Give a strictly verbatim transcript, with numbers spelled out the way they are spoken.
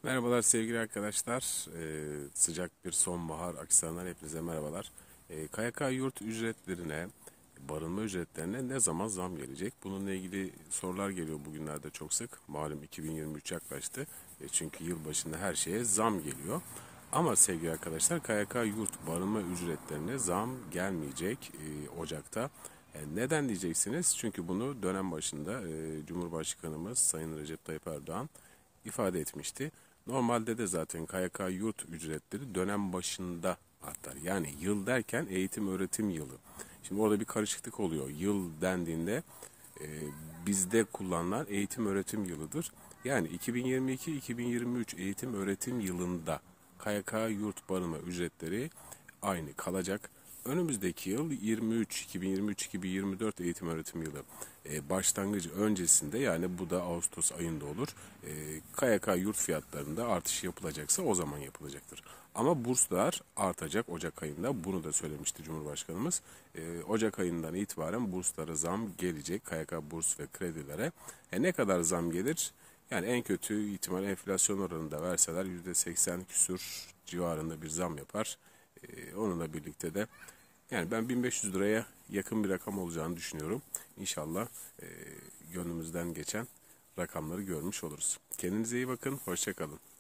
Merhabalar sevgili arkadaşlar. Ee, sıcak bir sonbahar akşamından hepinize merhabalar. Ee, K Y K yurt ücretlerine, barınma ücretlerine ne zaman zam gelecek? Bununla ilgili sorular geliyor bugünlerde çok sık. Malum iki bin yirmi üç yaklaştı. E, çünkü yılbaşında her şeye zam geliyor. Ama sevgili arkadaşlar K Y K yurt barınma ücretlerine zam gelmeyecek e, Ocak'ta. E, neden diyeceksiniz? Çünkü bunu dönem başında e, Cumhurbaşkanımız Sayın Recep Tayyip Erdoğan ifade etmişti. Normalde de zaten K Y K yurt ücretleri dönem başında artar. Yani yıl derken eğitim öğretim yılı. Şimdi orada bir karışıklık oluyor. Yıl dendiğinde e, bizde kullanılan eğitim öğretim yılıdır. Yani iki bin yirmi iki iki bin yirmi üç eğitim öğretim yılında K Y K yurt barınma ücretleri aynı kalacak. Önümüzdeki yıl yirmi üç iki bin yirmi üç iki bin yirmi dört eğitim öğretim yılı e, başlangıcı öncesinde, yani bu da Ağustos ayında olur. E, K Y K yurt fiyatlarında artış yapılacaksa o zaman yapılacaktır. Ama burslar artacak Ocak ayında. Bunu da söylemişti Cumhurbaşkanımız. E, Ocak ayından itibaren burslara zam gelecek. K Y K burs ve kredilere. E, ne kadar zam gelir? Yani en kötü ihtimal enflasyon oranında verseler yüzde seksen küsür civarında bir zam yapar. Ee, onunla birlikte de yani ben bin beş yüz liraya yakın bir rakam olacağını düşünüyorum. İnşallah e, gönlümüzden geçen rakamları görmüş oluruz. Kendinize iyi bakın. Hoşça kalın.